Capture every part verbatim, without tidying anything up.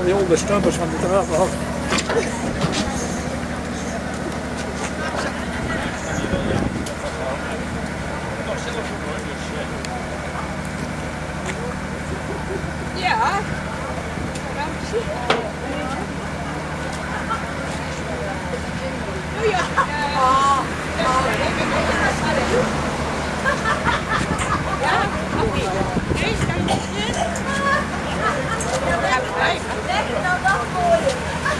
die onderstubbers van de trap. Ja. Oh ja. Oh. Ja, oké. Eens kan je niet. Ja, blijf. Lekker dan dat voor je.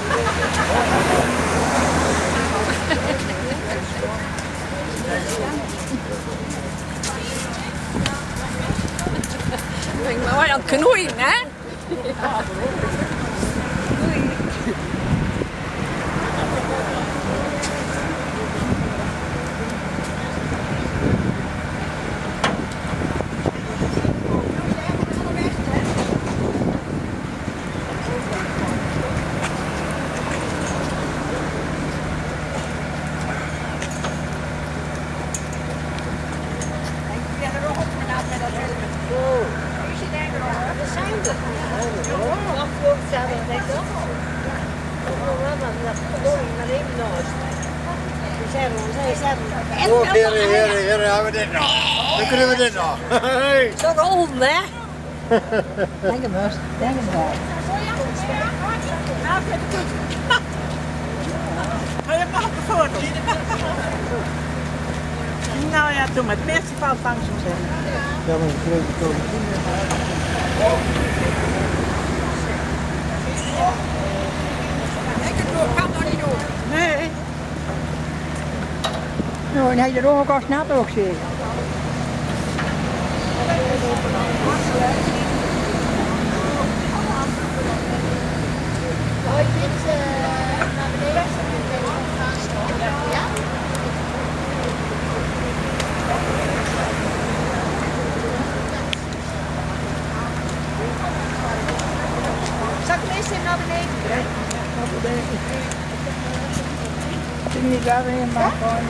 Ik ben maar aan het knoeien, hè? Ja. Doei. Oh, heren, heren, heren, hebben we dit nog? Dan kunnen we dit nog. Hey. Toch al, hè? Denk hem eens, denk hem wel. Ga je nog op de foto? Nou ja, doe maar. Het meeste valt langs hem zeggen. Ja, maar ik weet het ook. Ik kan nog niet doen. Nee. Nou, en hij de rogenkast nat ook zeker. Hoi, dit uh, naar beneden gaan staan. Ja? Zal ik hem eerst even naar beneden brengen? Naar beneden. Ik weet niet waar we heen maar gewoon.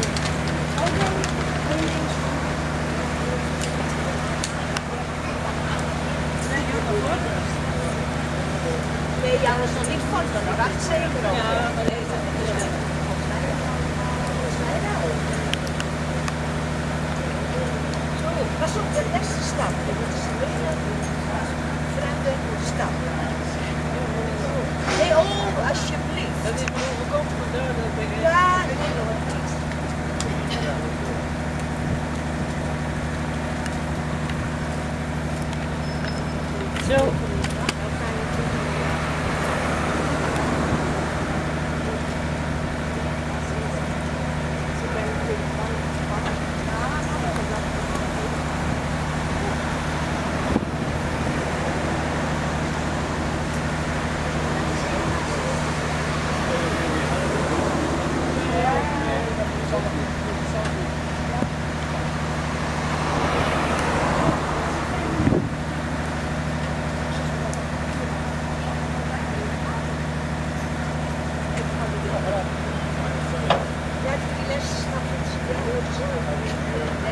Nee, ja, dat is nog niet van, dan wacht zeker op. Ja, maar nee, volgens mij wel. Zo, pas op de laatste stap. Dat is een hele vreemde stap. Nee, oh, alsjeblieft. Dat is mijn overkomt van daar, dat ben ik. Ja, nee, dat wordt niet. Zo.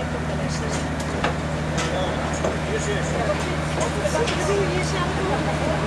Wat doe je zelf?